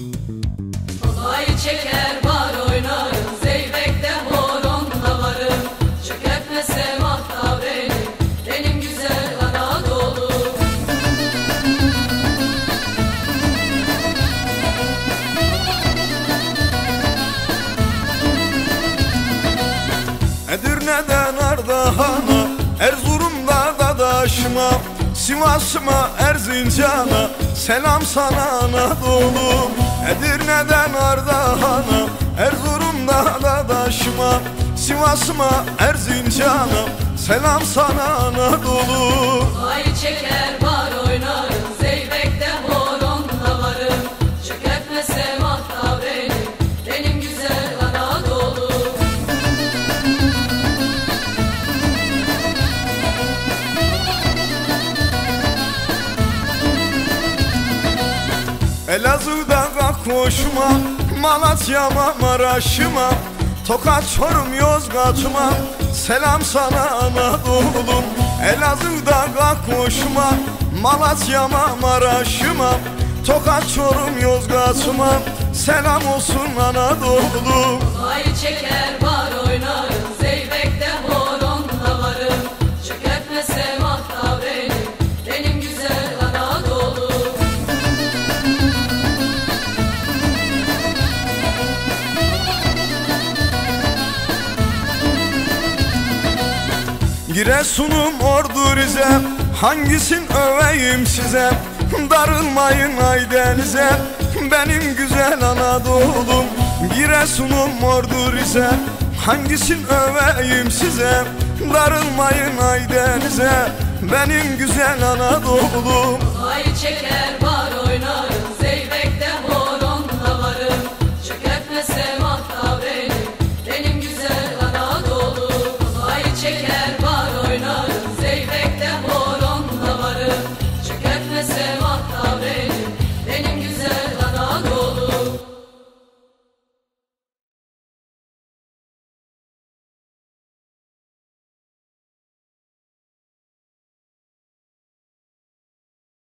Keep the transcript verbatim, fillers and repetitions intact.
Halay çeker var oynarım, Zeybek'te horonda varım. Çökertmese mahta beni, benim güzel Anadolu. Edirne'den Ardahan'a, Erzurum'da Dadaş'ıma, Sivas'ıma, Erzincan'a, selam sana Anadolu. Edirne'den Ardahan'a, Erzurum'da Dadaş'ıma, Sivas'ıma, Erzincan'a, selam sana Anadolu. Halay çeker var oynarım, Zeybek'te horonda varım. Çökertmese mahta beni, benim güzel Anadolu. Elazığ'da Kakkoş'uma, Malatya'ma, Maraş'ıma, Tokat, Çorum, Yozgat'ıma, selam sana Anadolu'm. Elazığ'da Kakkoş'uma, Malatya'ma, Maraş'ıma, Tokat, Çorum, Yozgat'ıma, selam olsun Anadolu'm. Halay çeker var oynarım, Zeybek'te horonda varım. Çökertmese mahta beni, benim güzel Anadolu. Giresun'um, Ordu, Rize, hangisin öveyim size? Darılmayın ay denize, benim güzel Anadolu'm. Giresun'um, Ordu, Rize, hangisin öveyim size? Darılmayın ay denize, benim güzel Anadolu'm. Halay çeker var oynarım,